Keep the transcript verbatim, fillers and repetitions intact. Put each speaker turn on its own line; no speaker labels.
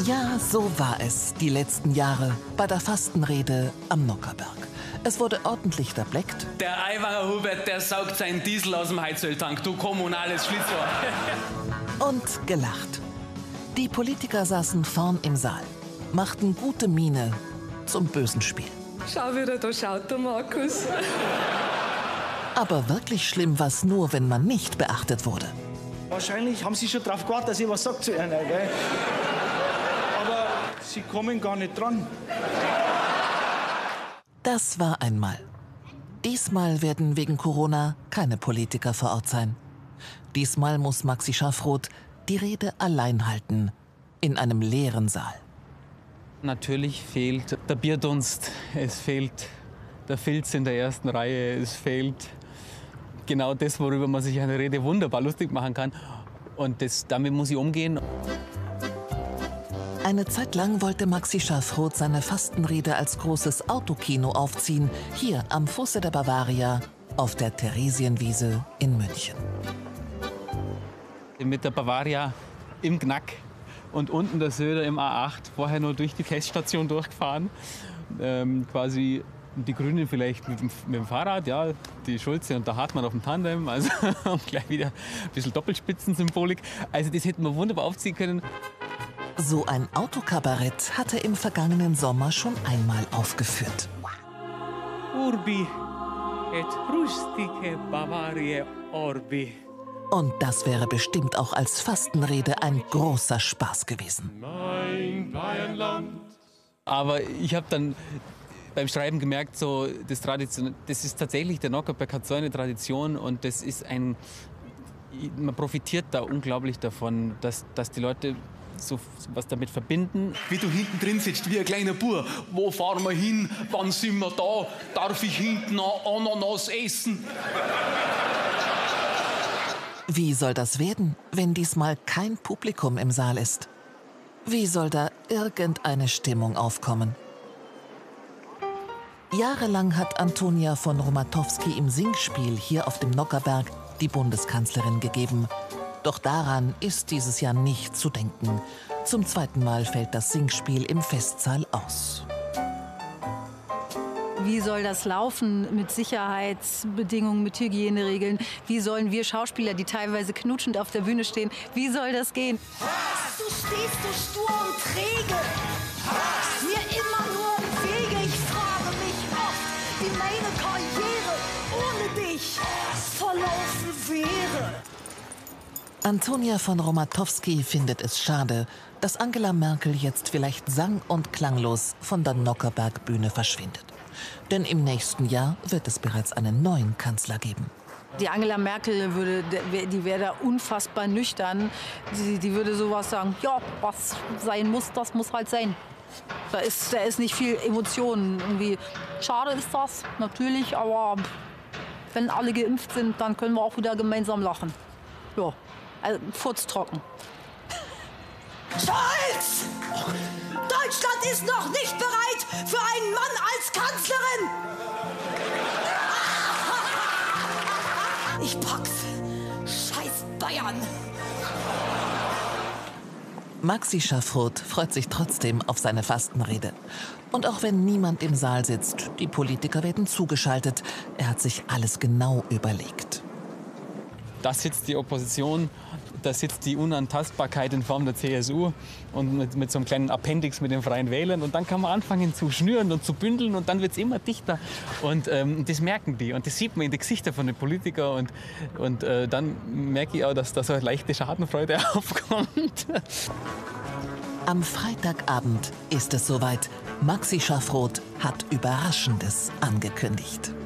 Ja, so war es die letzten Jahre bei der Fastenrede am Nockherberg. Es wurde ordentlich verbleckt.
Der Aiwanger Hubert, der saugt seinen Diesel aus dem Heizöltank, du kommunales Schlitzohr.
Und gelacht. Die Politiker saßen vorn im Saal, machten gute Miene zum bösen Spiel.
Schau, wie der da schaut, der Markus.
Aber wirklich schlimm war's nur, wenn man nicht beachtet wurde.
Wahrscheinlich haben Sie schon darauf gewartet, dass ich was sage zu Ihnen, gell? Aber Sie kommen gar nicht dran.
Das war einmal. Diesmal werden wegen Corona keine Politiker vor Ort sein. Diesmal muss Maxi Schafroth die Rede allein halten, in einem leeren Saal.
Natürlich fehlt der Bierdunst, es fehlt der Filz in der ersten Reihe, es fehlt genau das, worüber man sich eine Rede wunderbar lustig machen kann. Und das, damit muss ich umgehen.
Eine Zeit lang wollte Maxi Schafroth seine Fastenrede als großes Autokino aufziehen, hier am Fuße der Bavaria auf der Theresienwiese in München.
Mit der Bavaria im Knack und unten der Söder im A acht, vorher nur durch die Teststation durchgefahren. Ähm, quasi die Grünen vielleicht mit dem, mit dem Fahrrad, ja, die Schulze und der Hartmann auf dem Tandem, also gleich wieder ein bisschen Doppelspitzensymbolik. Also das hätten wir wunderbar aufziehen können.
So ein Autokabarett hatte im vergangenen Sommer schon einmal aufgeführt.
Urbi et rustique Bavaria orbi.
Und das wäre bestimmt auch als Fastenrede ein großer Spaß gewesen.
Mein Bayernland.
Aber ich habe dann beim Schreiben gemerkt, so, das, Tradition, das ist tatsächlich, der Nockherberg hat so eine Tradition und das ist ein, man profitiert da unglaublich davon, dass, dass die Leute so was damit verbinden.
Wie du hinten drin sitzt, wie ein kleiner Bub. Wo fahren wir hin? Wann sind wir da? Darf ich hinten Ananas essen?
Wie soll das werden, wenn diesmal kein Publikum im Saal ist? Wie soll da irgendeine Stimmung aufkommen? Jahrelang hat Antonia von Romatowski im Singspiel hier auf dem Nockherberg die Bundeskanzlerin gegeben. Doch daran ist dieses Jahr nicht zu denken. Zum zweiten Mal fällt das Singspiel im Festsaal aus.
Wie soll das laufen mit Sicherheitsbedingungen, mit Hygieneregeln? Wie sollen wir Schauspieler, die teilweise knutschend auf der Bühne stehen, wie soll das gehen?
Du stehst so stur und träge, mir immer nur im Wege. Ich frage mich oft, wie meine Karriere ohne dich verlaufen wäre.
Antonia von Romatowski findet es schade, dass Angela Merkel jetzt vielleicht sang- und klanglos von der Nockherberg-Bühne verschwindet. Denn im nächsten Jahr wird es bereits einen neuen Kanzler geben.
Die Angela Merkel, würde, die wäre da unfassbar nüchtern. Die, die würde sowas sagen, ja, was sein muss, das muss halt sein. Da ist, da ist nicht viel Emotionen. Irgendwie. Schade ist das, natürlich, aber wenn alle geimpft sind, dann können wir auch wieder gemeinsam lachen. Ja, also furztrocken.
Scholz! Deutschland ist noch nicht bereit für einen Mann als Kanzlerin! Ich pack's. Scheiß Bayern!
Maxi Schafroth freut sich trotzdem auf seine Fastenrede. Und auch wenn niemand im Saal sitzt, die Politiker werden zugeschaltet. Er hat sich alles genau überlegt.
Da sitzt die Opposition, da sitzt die Unantastbarkeit in Form der C S U und mit, mit so einem kleinen Appendix mit den Freien Wählern. Und dann kann man anfangen zu schnüren und zu bündeln und dann wird es immer dichter. Und ähm, das merken die und das sieht man in den Gesichtern von den Politikern. Und, und äh, dann merke ich auch, dass da so eine leichte Schadenfreude aufkommt.
Am Freitagabend ist es soweit. Maxi Schafroth hat Überraschendes angekündigt.